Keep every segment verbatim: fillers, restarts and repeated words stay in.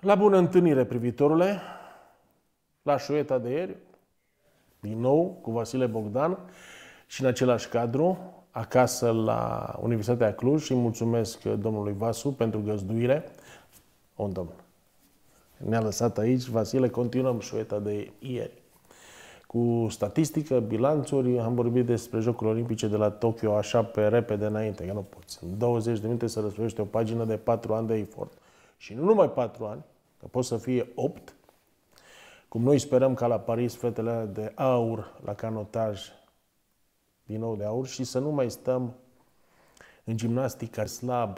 La bună întâlnire, privitorule, la șueta de ieri, din nou cu Vasile Bogdan și în același cadru, acasă la Universitatea Cluj, și mulțumesc domnului Vasu pentru găzduire. Un domn. Ne-a lăsat aici, Vasile, continuăm șueta de ieri. Cu statistică, bilanțuri, am vorbit despre Jocurile Olimpice de la Tokyo așa pe repede înainte, că nu poți. În douăzeci de minute să răsfăiește o pagină de patru ani de efort. Și nu numai patru ani, că pot să fie opt, cum noi sperăm ca la Paris fetele de aur la canotaj, din nou de aur, și să nu mai stăm în gimnastică slab,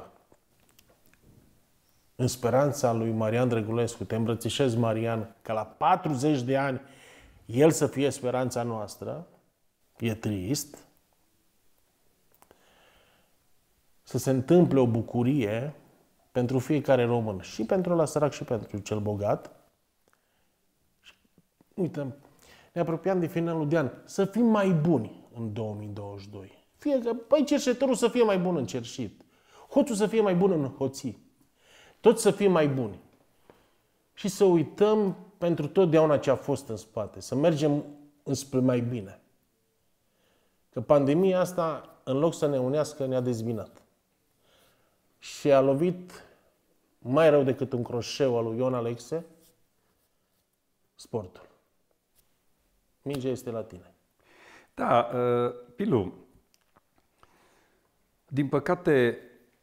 în speranța lui Marian Drăgulescu. Te îmbrățișez, Marian, ca la patruzeci de ani el să fie speranța noastră. E trist. Să se întâmple o bucurie pentru fiecare român, și pentru ăla sărac și pentru cel bogat. Uite, ne apropiem de finalul de an. Să fim mai buni în două mii douăzeci și doi. Fie că, păi, cerșetorul să fie mai bun în cerșit. Hoțul să fie mai bun în hoții. Toți să fie mai buni. Și să uităm pentru totdeauna ce a fost în spate. Să mergem înspre mai bine. Că pandemia asta, în loc să ne unească, ne-a dezbinat. Și a lovit mai rău decât un croșeu al lui Ion Alexe sportul. Mingea este la tine. Da, uh, Pilu, din păcate,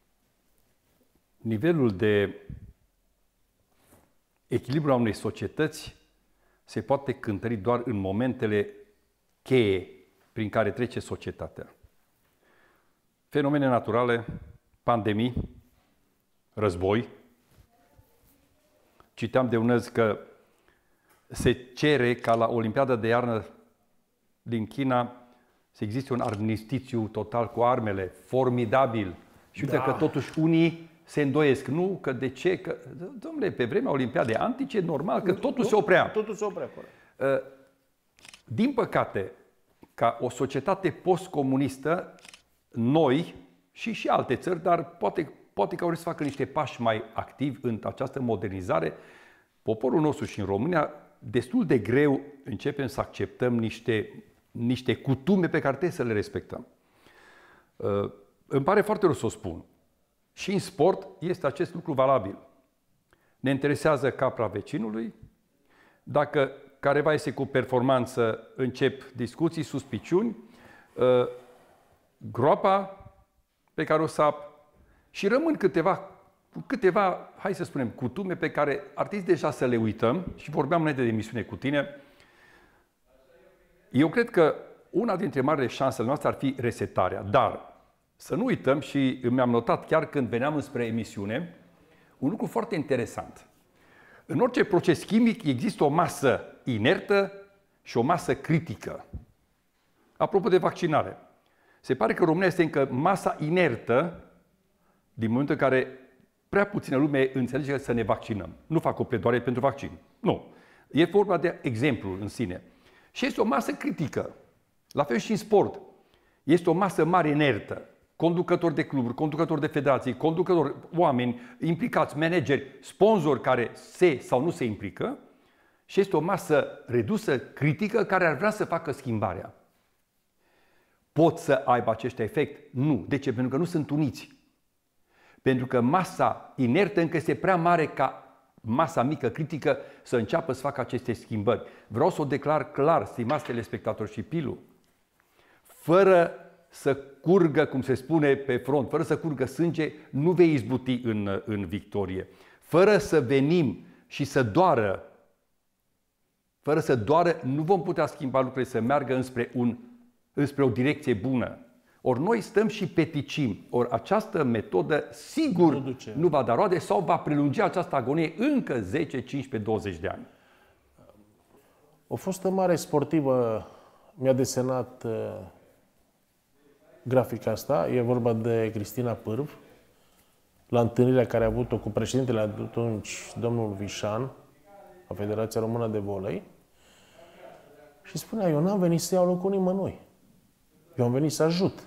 nivelul de echilibru a unei societăți se poate cântări doar în momentele cheie prin care trece societatea. Fenomene naturale, pandemii, război. Citeam de unăzi că se cere ca la Olimpiada de iarnă din China să existe un armistițiu total cu armele, formidabil. Și uite da. Că totuși unii se îndoiesc. Nu, că de ce? Că, domnule, pe vremea Olimpiadei antice, normal că totul nu, se oprea. Totul se oprea, corect. Din păcate, ca o societate postcomunistă, noi și și alte țări, dar poate, poate că au să facă niște pași mai activi în această modernizare, poporul nostru și în România, destul de greu începem să acceptăm niște, niște cutume pe care trebuie să le respectăm. Uh, îmi pare foarte rău să o spun. Și în sport este acest lucru valabil. Ne interesează capra vecinului. Dacă careva este cu performanță, încep discuții, suspiciuni, uh, groapa pe care o sap, și rămân câteva câteva, hai să spunem, cutume pe care ar trebui deja să le uităm, și vorbeam înainte de emisiune cu tine. Eu cred că una dintre marile șansele noastre ar fi resetarea, dar să nu uităm, și mi-am notat chiar când veneam înspre emisiune, un lucru foarte interesant. În orice proces chimic există o masă inertă și o masă critică. Apropo de vaccinare, se pare că România este încă masa inertă din momentul în care prea puțină lume înțelege să ne vaccinăm. Nu fac o pledoare pentru vaccin. Nu. E vorba de exemplu în sine. Și este o masă critică. La fel și în sport. Este o masă mare inertă. Conducători de cluburi, conducători de federații, conducători, oameni implicați, manageri, sponsori care se sau nu se implică. Și este o masă redusă, critică, care ar vrea să facă schimbarea. Pot să aibă acest efect? Nu. De ce? Pentru că nu sunt uniți. Pentru că masa inertă încă este prea mare ca masa mică critică să înceapă să facă aceste schimbări. Vreau să o declar clar, stimați telespectatori și Pilu, fără să curgă, cum se spune pe front, fără să curgă sânge, nu vei izbuti în, în victorie. Fără să venim și să doară, fără să doară, nu vom putea schimba lucrurile să meargă înspre, un, înspre o direcție bună. Ori noi stăm și peticim. Ori această metodă sigur nu, nu va da roade sau va prelungi această agonie încă zece, cincisprezece, douăzeci de ani. O fostă mare sportivă mi-a desenat uh, grafica asta. E vorba de Cristina Pârv, la întâlnirea care a avut-o cu președintele atunci, domnul Vișan, a Federația Română de Volei, și spunea: eu n-am venit să iau locul nimănui. Eu am venit să ajut.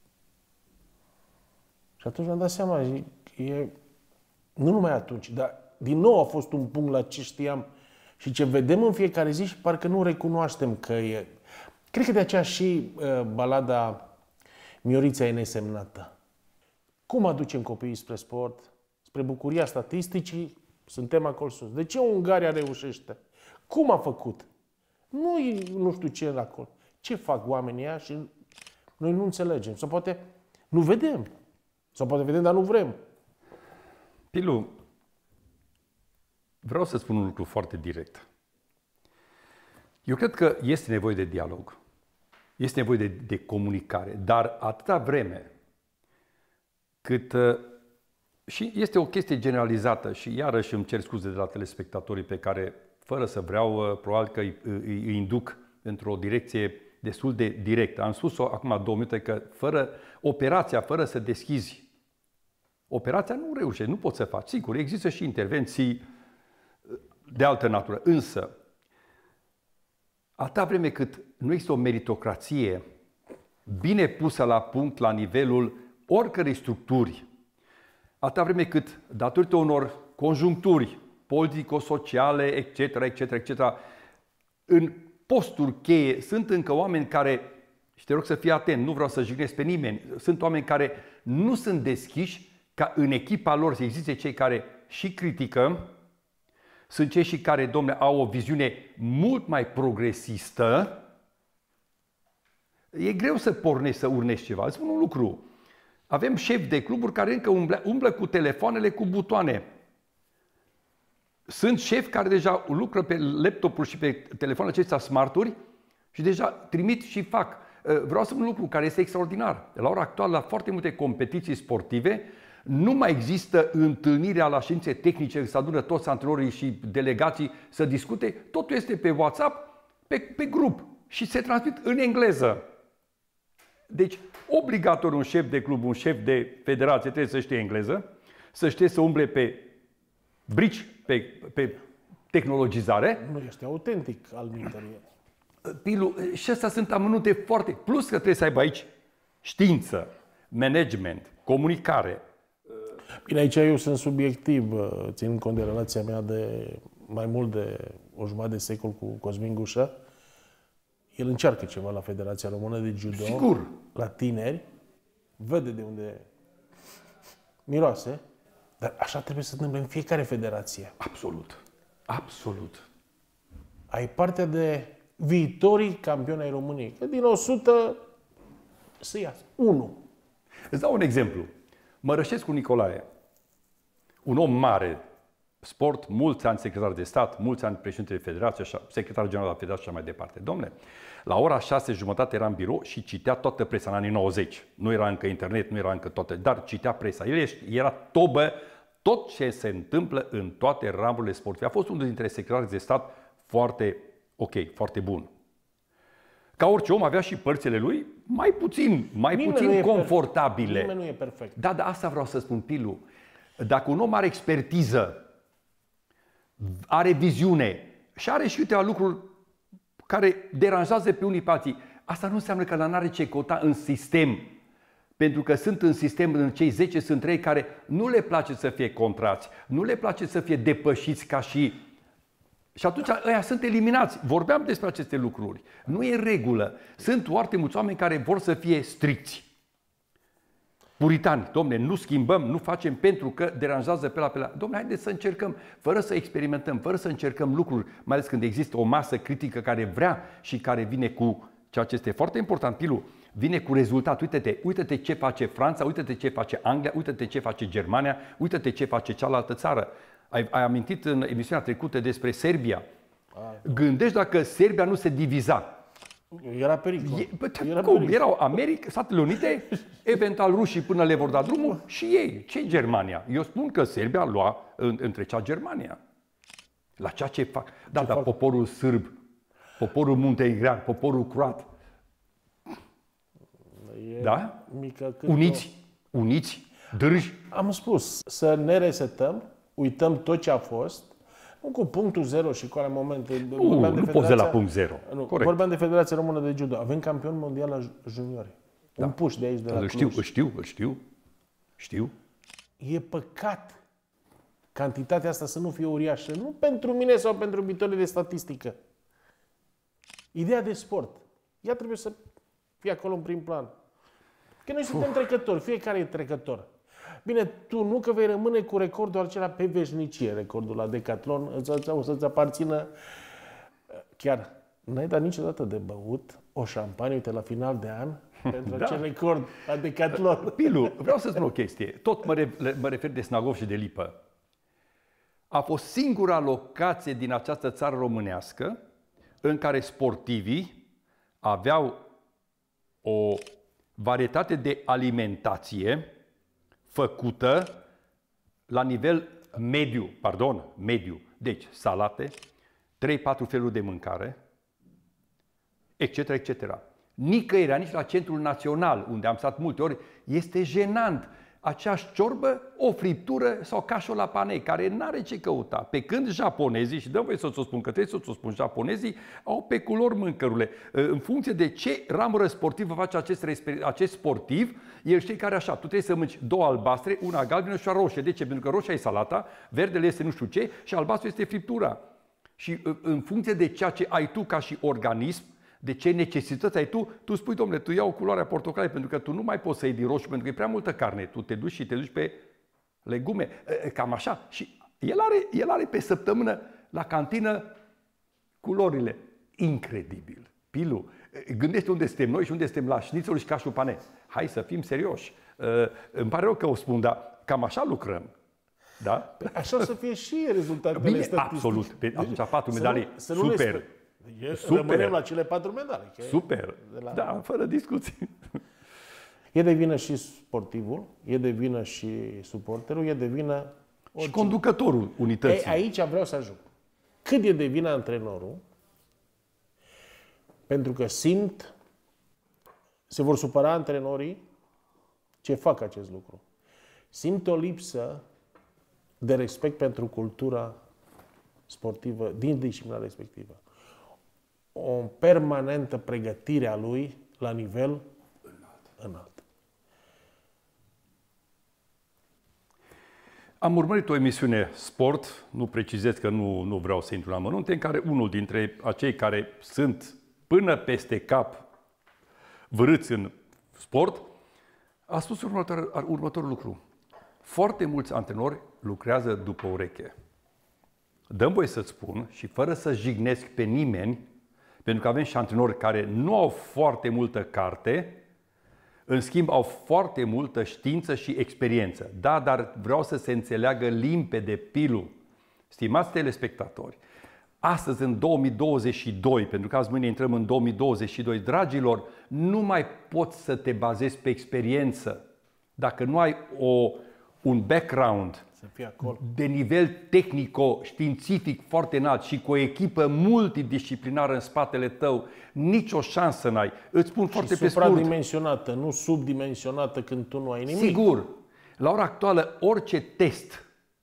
Și atunci mi-am dat seama, e, nu numai atunci, dar din nou a fost un punct la ce știam și ce vedem în fiecare zi și parcă nu recunoaștem că e. Cred că de aceea și uh, balada Miorița e nesemnată. Cum aducem copiii spre sport, spre bucuria statisticii? Suntem acolo sus. De ce Ungaria reușește? Cum a făcut? Nu, nu știu ce e acolo. Ce fac oamenii ăia și noi nu înțelegem. Sau poate nu vedem. Sau poate vedem, dar nu vrem. Pilu, vreau să spun un lucru foarte direct. Eu cred că este nevoie de dialog. Este nevoie de, de comunicare. Dar atâta vreme cât... Și este o chestie generalizată și iarăși îmi cer scuze de la telespectatorii pe care, fără să vreau, probabil că îi, îi, îi induc într-o direcție destul de directă. Am spus-o acum două minute că fără operația, fără să deschizi operația, nu reușești, nu poți să faci. Sigur, există și intervenții de altă natură. Însă, atâta vreme cât nu există o meritocrație bine pusă la punct la nivelul oricărei structuri, atâta vreme cât, datorită unor conjuncturi politico-sociale, et cetera, et cetera, et cetera, în posturi cheie sunt încă oameni care, și te rog să fii atent, nu vreau să jignesc pe nimeni, sunt oameni care nu sunt deschiși ca în echipa lor să existe cei care și critică, sunt cei și care, domne, au o viziune mult mai progresistă. E greu să pornești, să urnești ceva. Îți spun un lucru. Avem șefi de cluburi care încă umblă, umblă cu telefoanele cu butoane. Sunt șefi care deja lucră pe laptopuri și pe telefoanele acestea smart-uri și deja trimit și fac. Vreau să spun un lucru care este extraordinar. La ora actuală, la foarte multe competiții sportive, nu mai există întâlnirea la ședințe tehnice, să adună toți antrenorii și delegații să discute. Totul este pe WhatsApp, pe, pe grup și se transmit în engleză. Deci, obligatoriu un șef de club, un șef de federație trebuie să știe engleză, să știe să umble pe brici, pe, pe tehnologizare. Nu este autentic al minterii. Pilu, și astea sunt amănunte foarte... Plus că trebuie să aibă aici știință, management, comunicare. Bine, aici eu sunt subiectiv, ținând cont de relația mea de mai mult de o jumătate de secol cu Cosmin Gușă. El încearcă ceva la Federația Română de Judo. Sigur. La tineri. Vede de unde miroase. Dar așa trebuie să se întâmple în fiecare federație. Absolut. Absolut. Ai partea de viitorii campioni ai României. Că din o sută să iasă. Unu. Îți dau un exemplu. Mărășescu Nicolae, un om mare, sport, mulți ani secretar de stat, mulți ani președinte de federație, secretar general al federației și așa mai departe. Dom'le, la ora șase jumătate era în birou și citea toată presa în anii nouăzeci. Nu era încă internet, nu era încă toate, dar citea presa. El era tobă tot ce se întâmplă în toate ramurile sportive. A fost unul dintre secretarii de stat foarte ok, foarte bun. Ca orice om avea și părțile lui mai puțin, mai nimeni puțin confortabile. Nimeni nu e perfect. Da, da, asta vreau să spun, Pilu. Dacă un om are expertiză, are viziune și are și câteva lucruri care deranjează pe unii pe alții, asta nu înseamnă că ăla n-are ce căuta în sistem. Pentru că sunt în sistem, în cei zece sunt trei care nu le place să fie contrați, nu le place să fie depășiți ca și... Și atunci ăia sunt eliminați. Vorbeam despre aceste lucruri. Nu e în regulă. Sunt foarte mulți oameni care vor să fie stricți. Puritani. Dom'le, nu schimbăm, nu facem pentru că deranjează pe la pe la. Dom'le, haideți să încercăm, fără să experimentăm, fără să încercăm lucruri, mai ales când există o masă critică care vrea și care vine cu ceea ce este foarte important, Pilu, vine cu rezultat. Uite-te, uite-te ce face Franța, uite-te ce face Anglia, uite-te ce face Germania, uite-te ce face cealaltă țară. Ai, ai amintit în emisiunea trecută despre Serbia. A, Gândești dacă Serbia nu se diviza. Era pericol. E, bă, Era cum? Pericol. Erau America, Statele Unite, eventual rușii până le vor da drumul și ei. Ce Germania? Eu spun că Serbia lua în, întrecea Germania. La ceea ce fac. Da, dar poporul sârb, poporul muntenegrean, poporul croat. E da? Mică uniți, uniți, drâși. Am spus, să ne resetăm, uităm tot ce a fost, nu cu punctul zero și cu ale momente. Nu, nu de poți de la punct zero. Nu, vorbeam de Federația Română de Judo. Avem campion mondial la juniori. Da. Un puș de aici, de la Cluj. Știu, îl știu, îl știu. Știu. E păcat cantitatea asta să nu fie uriașă. Nu pentru mine sau pentru iubitorii de statistică. Ideea de sport. Ea trebuie să fie acolo în prim plan. Că noi suntem trecători, fiecare e trecător. Bine, tu nu că vei rămâne cu recordul acela pe veșnicie, recordul la Decathlon, o să-ți aparțină. Chiar, n-ai dat niciodată de băut o șampanie, uite, la final de an, pentru Da. acel record la Decathlon. Pilu, vreau să spun o chestie. Tot mă, re, mă refer de Snagov și de Lipă. A fost singura locație din această țară românească în care sportivii aveau o varietate de alimentație făcută la nivel mediu, pardon, mediu. Deci, salate, trei patru feluri de mâncare, et cetera, et cetera. Nicăieri, nici la Centrul Național, unde am stat multe ori, este jenant. Aceeași ciorbă, o friptură sau cașul la panei, care n-are ce căuta. Pe când japonezii, și dăm voie să-ți o spun, că trebuie să-ți o spun, japonezii au pe culori mâncărurile. În funcție de ce ramură sportivă face acest, acest sportiv, el știe care așa, tu trebuie să mânci două albastre, una galbenă și una roșie. De ce? Pentru că roșia e salata, verdele este nu știu ce și albastru este friptura. Și în funcție de ceea ce ai tu ca și organism, de ce necesități ai tu, tu spui, domnule, tu iau culoarea portocaliu pentru că tu nu mai poți să iei din roșu pentru că e prea multă carne. Tu te duci și te duci pe legume, cam așa. Și el are, el are pe săptămână la cantină culorile. Incredibil. Pilu, gândește unde suntem noi și unde suntem la șnițelul și cașul pane. Hai să fim serioși. Îmi pare rău că o spun, dar cam așa lucrăm. Da? Așa o să fie și rezultatele Bine, statistice. absolut. Pe atunci patru medalii, să nu, să super. Nu E, Super. Rămânem la cele patru medalii. Super. La... Da, fără discuții. E de vină și sportivul, e de vină și suporterul, e de vină oricine. Și conducătorul unității. Ei, aici vreau să ajung. Cât e de vină antrenorul? Pentru că simt, se vor supăra antrenorii ce fac acest lucru. Simt o lipsă de respect pentru cultura sportivă din disciplina respectivă. O permanentă pregătire a lui la nivel înalt. înalt. Am urmărit o emisiune sport, nu precizez că nu, nu vreau să intru la amănunte, în care unul dintre acei care sunt până peste cap vârâți în sport, a spus următor, următorul lucru. Foarte mulți antrenori lucrează după ureche. Dăm voie să-ți spun și fără să jignesc pe nimeni, pentru că avem și antrenori care nu au foarte multă carte, în schimb au foarte multă știință și experiență. Da, dar vreau să se înțeleagă limpede, Pilu. Stimați telespectatori, astăzi în două mii douăzeci și doi, pentru că azi mâine intrăm în două mii douăzeci și doi, dragilor, nu mai poți să te bazezi pe experiență. Dacă nu ai o, un background Să fie acolo. de nivel tehnico-științific foarte înalt și cu o echipă multidisciplinară în spatele tău, nicio șansă n-ai. Îți spun foarte Și pe scurt. supradimensionată, nu subdimensionată când tu nu ai nimic. Sigur, la ora actuală, orice test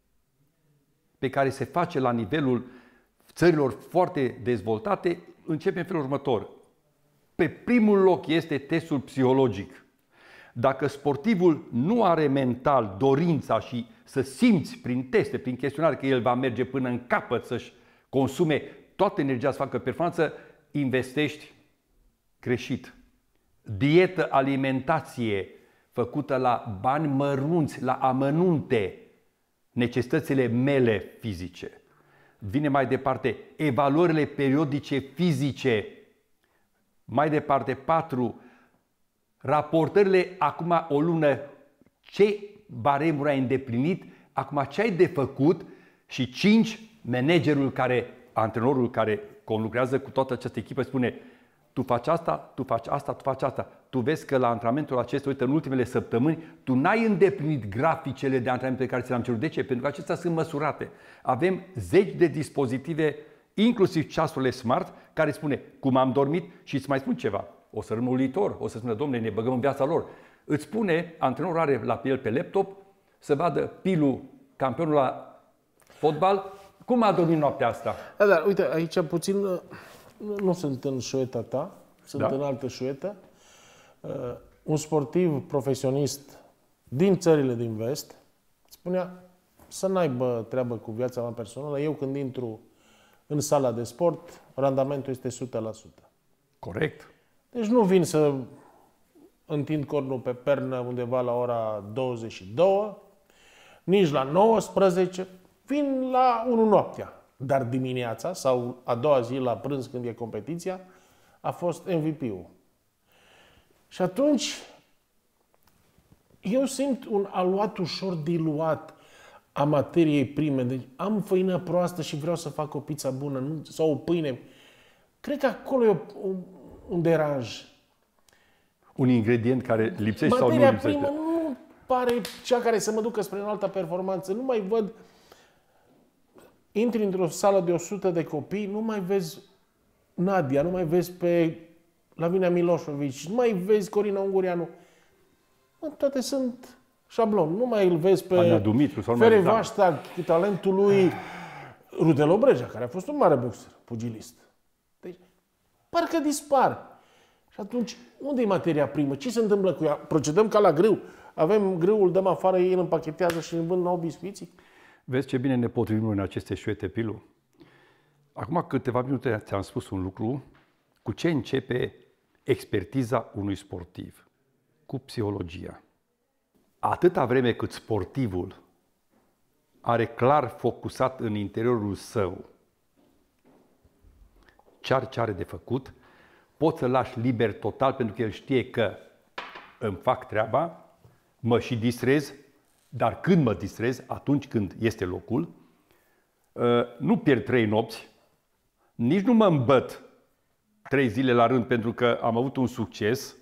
pe care se face la nivelul țărilor foarte dezvoltate începe în felul următor. Pe primul loc este testul psihologic. Dacă sportivul nu are mental dorința și să simți prin teste, prin chestionare că el va merge până în capăt să-și consume toată energia să facă performanță, investești greșit. Dietă, alimentație făcută la bani mărunți, la amănunte, necesitățile mele fizice. Vine mai departe, evaluările periodice fizice. Mai departe, patru, raportările acum o lună, ce baremuri ai îndeplinit, acum ce ai de făcut și cinci, managerul care, antrenorul care conlucrează cu toată această echipă spune tu faci asta, tu faci asta, tu faci asta. Tu vezi că la antrenamentul acesta, uite, în ultimele săptămâni, tu n-ai îndeplinit graficele de antrenament pe care ți le-am cerut. De ce? Pentru că acestea sunt măsurate. Avem zeci de dispozitive, inclusiv ceasurile smart, care spune cum am dormit și îți mai spun ceva. O să rămână uluitor, o să spună, domnule, ne băgăm în viața lor. Îți spune, antrenorul are la el pe laptop, să vadă Pilu, campionul la fotbal, cum a dormit noaptea asta. Da, dar uite, aici puțin, nu sunt în șueta ta, sunt Da? în altă șuetă. Uh, un sportiv profesionist din țările din vest spunea, să n-aibă treabă cu viața mea personală. Eu când intru în sala de sport, randamentul este o sută la sută. Corect. Deci nu vin să întind cornul pe pernă undeva la ora douăzeci și două, nici la nouăsprezece, vin la unu noaptea. Dar dimineața sau a doua zi la prânz când e competiția, a fost M V P-ul. Și atunci eu simt un aluat ușor diluat a materiei prime. Deci am făină proastă și vreau să fac o pizza bună nu? Sau o pâine. Cred că acolo e un, un deranj. Un ingredient care lipsește sau nu Materia lipsește? primă nu pare cea care să mă ducă spre o altă performanță. Nu mai văd... Intri într-o sală de o sută de copii, nu mai vezi Nadia, nu mai vezi pe Lavinia Miloșovici, nu mai vezi Corina Ungureanu. Toate sunt șablon. Nu mai îl vezi pe Dumitru, Fere Vașta, cu talentul lui Rudel Obreja, care a fost un mare boxer, pugilist. Deci, parcă dispar. Și atunci, unde e materia primă? Ce se întâmplă cu ea? Procedăm ca la grâu. Avem grâul, dăm afară, ei îl împachetează și îl vând nou biscuiții? Vezi ce bine ne potrivim în aceste șuete, Pilu? Acum câteva minute ți-am spus un lucru. Cu ce începe expertiza unui sportiv? Cu psihologia. Atâta vreme cât sportivul are clar focusat în interiorul său ce are, ce are de făcut, poți să-l lași liber total pentru că el știe că îmi fac treaba, mă și distrez, dar când mă distrez, atunci când este locul, nu pierd trei nopți, nici nu mă îmbăt trei zile la rând pentru că am avut un succes.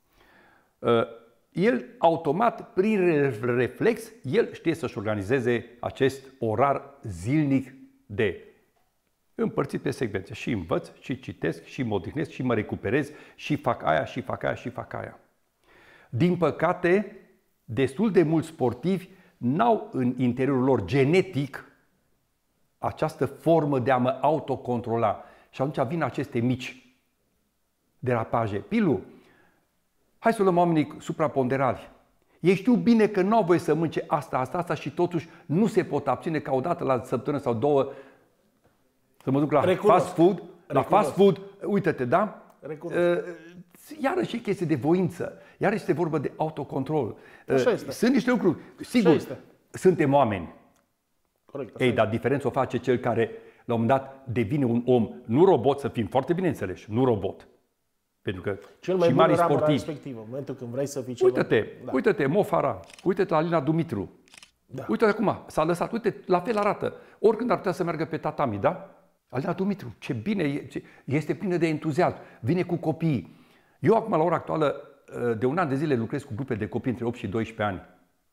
El, automat, prin reflex, el știe să-și organizeze acest orar zilnic de împărțit pe secvențe. Și învăț, și citesc, și mă odihnesc, și mă recuperez, și fac aia, și fac aia, și fac aia. Din păcate, destul de mulți sportivi n-au în interiorul lor genetic această formă de a mă autocontrola. Și atunci vin aceste mici derapaje. Pilu, hai să luăm oamenii supraponderali. Ei știu bine că nu au voie să mânce asta, asta, asta și totuși nu se pot abține ca o dată la săptămână sau două să mă duc la Recunosc. fast food. La Recunosc. fast food, uite-te, da? Recunosc. Iarăși e chestie de voință. Iarăși este vorba de autocontrol. Așa este. Sunt niște lucruri. Sigur, suntem oameni. Corect. Ei, dar diferența o face cel care, la un moment dat, devine un om, nu robot, să fim foarte bine înțeleși, nu robot. Pentru că cel mai și bun mari sportivi. respectivă, în momentul când vrei să fii ceva. Uite-te, da. uite-te, Mo Farah, uite-te la Alina Dumitru. Da. Uite-te acum, s-a lăsat, uite, la fel arată. Oricând ar putea să meargă pe tatami, da? Alina Dumitru, ce bine, este plină de entuziasm, vine cu copiii. Eu acum, la ora actuală, de un an de zile lucrez cu grupe de copii între opt și doisprezece ani.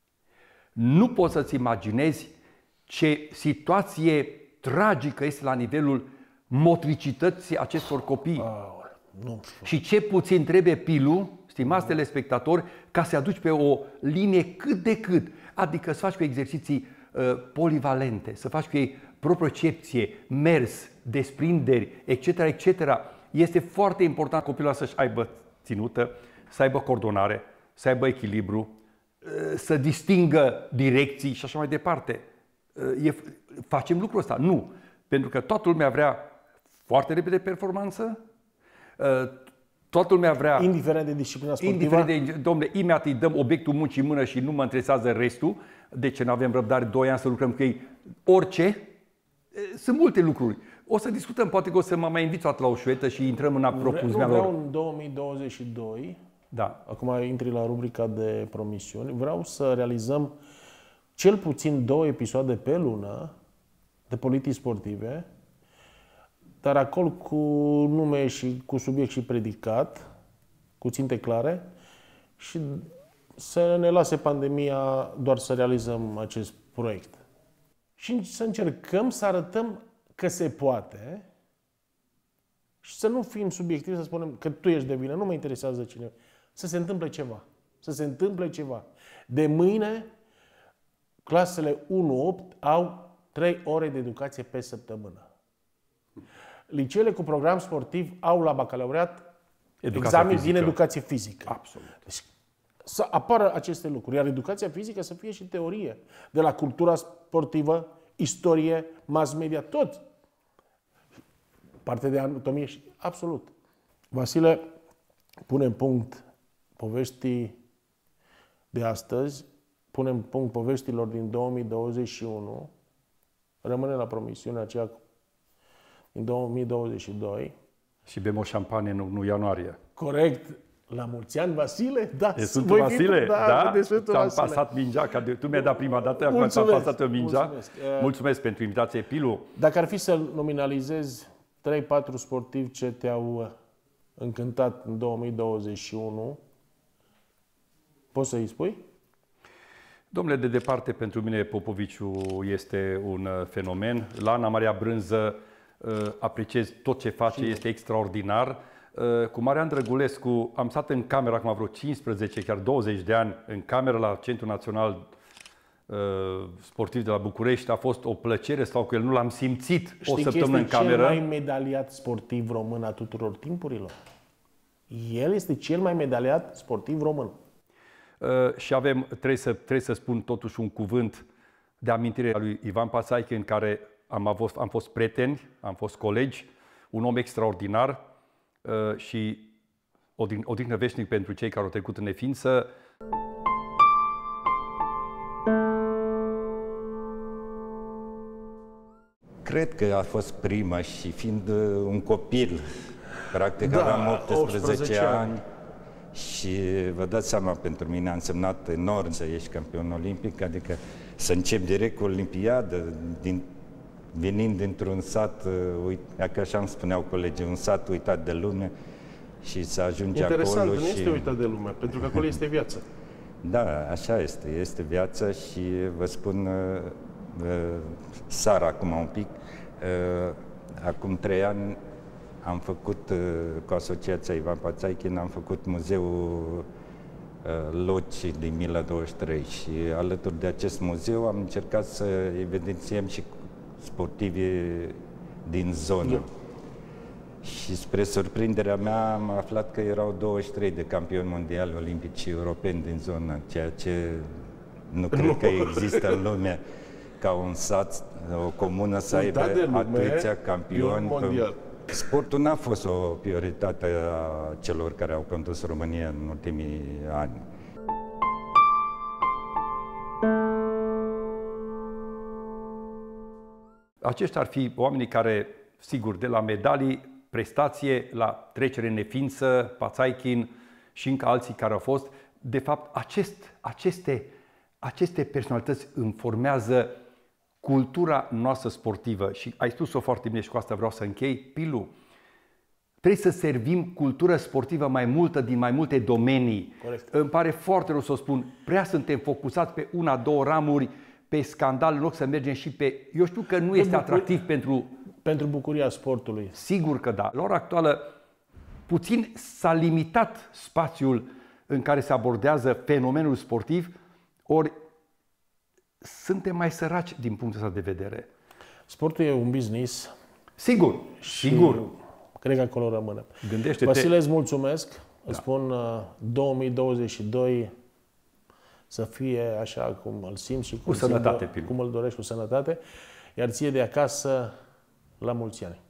Nu poți să-ți imaginezi ce situație tragică este la nivelul motricității acestor copii. Oh, nu. Și ce puțin trebuie, Pilu, stimați telespectatori, ca să aduci pe o linie cât de cât. Adică să faci cu exerciții uh, polivalente, să faci cu ei propriocepție, mers, desprinderi, et cetera, et cetera. Este foarte important copilul să-și aibă ținută, să aibă coordonare, să aibă echilibru, să distingă direcții și așa mai departe. E, facem lucrul ăsta? Nu. Pentru că toată lumea vrea foarte repede performanță, toată lumea vrea... Indiferent de disciplina sportivă. Indiferent de... Dom'le, imediat îi dăm obiectul muncii în mână și nu mă interesează restul. De ce nu avem răbdare doi ani să lucrăm cu ei? Orice. Sunt multe lucruri. O să discutăm, poate că o să mă mai invit la o șuetă și intrăm în propunziunea lor. Vreau în două mii douăzeci și doi, da. Acum intri la rubrica de promisiuni, vreau să realizăm cel puțin două episoade pe lună de politici sportive, dar acolo cu nume și cu subiect și predicat, cu ținte clare, și să ne lase pandemia doar să realizăm acest proiect. Și să încercăm să arătăm că se poate și să nu fim subiectivi, să spunem că tu ești de vină, nu mă interesează cine. Să se întâmple ceva. Să se întâmple ceva. De mâine, clasele unu opt au trei ore de educație pe săptămână. Liceele cu program sportiv au la bacalaureat examen din educație fizică. Absolut. Deci, să apară aceste lucruri, iar educația fizică să fie și teorie. De la cultura sportivă, istorie, mass media, tot. Parte de anatomie și absolut. Vasile, punem punct poveștii de astăzi, punem punct poveștilor din două mii douăzeci și unu, rămâne la promisiunea aceea din două mii douăzeci și doi. Și bem o șampanie în unu ianuarie. Corect. La mulți ani, Vasile? Da. E Sfântul Vasile? Fi, da, da? de Sfântul Ți-am Vasile. pasat mingea, că tu mi-ai dat prima dată, acum ți-am pasat o mingea. Mulțumesc. Mulțumesc pentru invitație, Pilu. Dacă ar fi să nominalizezi trei patru sportivi ce te-au încântat în două mii douăzeci și unu, poți să-i spui? Domnule, de departe, pentru mine Popoviciu este un fenomen. La Ana Maria Brânză apreciez tot ce face, este extraordinar. Cu Marian Drăgulescu am stat în cameră acum vreo cincisprezece, chiar douăzeci de ani, în cameră la Centrul Național Sportiv de la București. A fost o plăcere să stau cu el, nu l-am simțit o săptămână în cameră. Știi că este cel mai medaliat sportiv român a tuturor timpurilor? El este cel mai medaliat sportiv român. Uh, și avem, trebuie să, trebuie să spun totuși un cuvânt de amintire a lui Ivan Pasaichi, în care am, avut, am fost prieteni, am fost colegi, un om extraordinar uh, și odihnă veșnic pentru cei care au trecut în neființă. Cred că a fost prima și fiind un copil, practic da, aveam optsprezece, optsprezece ani, ani și vă dați seama, pentru mine a însemnat enorm să ieși campion olimpic, adică să încep direct cu Olimpiadă, din, venind dintr-un sat, uite, ca așa îmi spuneau colegii, un sat uitat de lume și să ajungi Interesant, acolo. Interesant, nu și... este uitat de lume, pentru că acolo este viață. Da, așa este, este viața și vă spun, Sara, acum un pic, acum trei ani am făcut, cu Asociația Ivan Pasaichi, am făcut muzeul Loci din Mila douăzeci și trei și alături de acest muzeu am încercat să evidențiem și sportivii din zonă. Eu. Și spre surprinderea mea am aflat că erau douăzeci și trei de campioni mondiali, olimpici și europeni din zonă, ceea ce nu cred că există în lume, ca un sat, o comună să aibă atâția campioni mondial. Sportul n-a fost o prioritate a celor care au condus România în ultimii ani. Aceștia ar fi oamenii care, sigur, de la medalii, prestație, la trecere în neființă, Pasaichi și încă alții care au fost, de fapt, acest, aceste, aceste personalități îmi formează cultura noastră sportivă. Și ai spus-o foarte bine și cu asta vreau să închei, Pilu. Trebuie să servim cultură sportivă mai multă din mai multe domenii. Corect. Îmi pare foarte rău să o spun. Prea suntem focusați pe una, două ramuri, pe scandal, în loc să mergem și pe... Eu știu că nu este atractiv pentru... Pentru bucuria sportului. Sigur că da. La ora actuală, puțin s-a limitat spațiul în care se abordează fenomenul sportiv, ori suntem mai săraci din punctul ăsta de vedere. Sportul e un business. Sigur, sigur. Cred că acolo rămâne. Gândește-te. Vasile, îți mulțumesc. Da. Îți spun uh, două mii douăzeci și doi să fie așa cum îl simți și cum, cu sănătate, simt, cum îl dorești, cu sănătate. Iar ție de acasă, la mulți ani.